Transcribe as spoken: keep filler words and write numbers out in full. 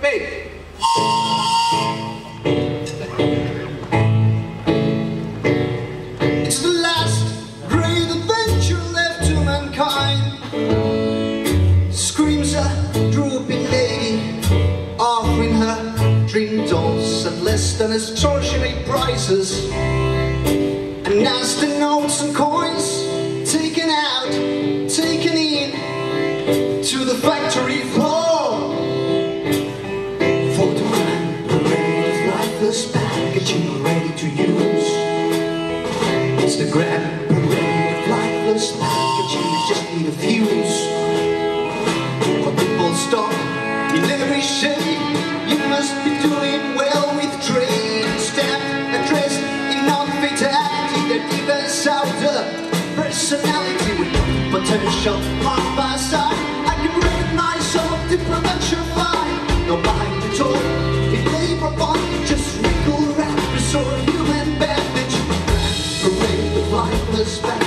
repeat. It's the last great adventure left to mankind. Screams a drooping lady, offering her dream dolls at less than extortionate prices. And as the notes and coins taken out, taken in to the factory floor, for the grand parade of lifeless packaging ready to use. It's the grand parade of lifeless packaging, you just need a fuse. What people stop in every shade, you must be doing well with trade. Stamp addressed in non-fatality that gives out the personality with potential off by side. I can recognize some of the production line. No behind the door, it labor bond, just wrinkle wrap, resort human bandage. Parade of lifeless bandage.